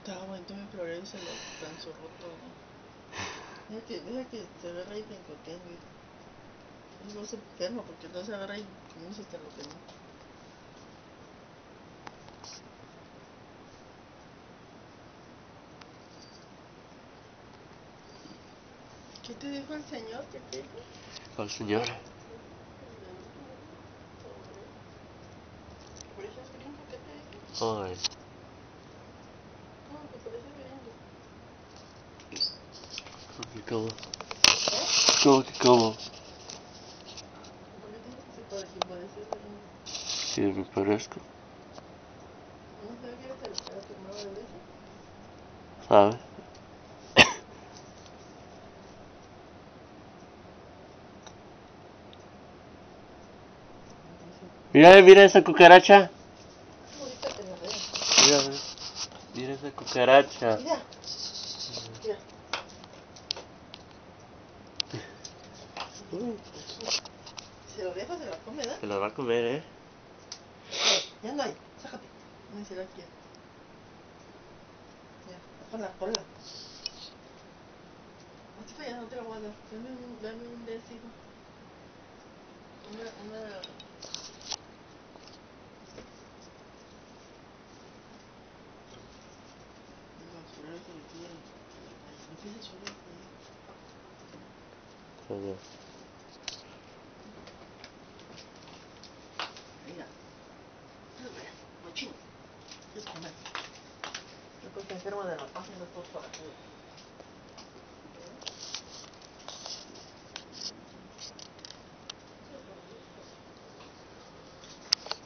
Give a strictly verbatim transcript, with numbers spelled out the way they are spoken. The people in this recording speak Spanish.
Estaba bonito mi progreso y se lo transformó todo. Deja que, deja que se agarre ahí picoteando. Es no se enferma porque no se agarra y comienza hasta lo que no. ¿Qué te dijo el señor? ¿Qué te dijo? ¿Cuál señor? ¿Por eso es gringo? ¿Qué te dijo? Ay. No, que por eso es gringo. ¿Cómo que cómo? ¿Eh? ¿Cómo que cómo? ¿Por qué tienes que se parece, parece gringo? Sí, me parezco. ¿No sabes que eres el, a tu nueva derecha? ¿Sabes? Mira, mira esa cucaracha. Ahorita te la veo. Mira, mira esa cucaracha. Mira. Mira. Uh, ¿Se lo deja o se la come, ¿verdad? se la va a comer, ¿eh? Ya no hay. Sácate. No se la quiere. Ya, ponla, ponla. Así para allá, no te la voy a dar. Dame un, dame un décimo. Una, una... Las flores se le quieren. No pienses solo, Todo. mira. Mira, machín. Es comer. Después te enferma de la página, todo para todo.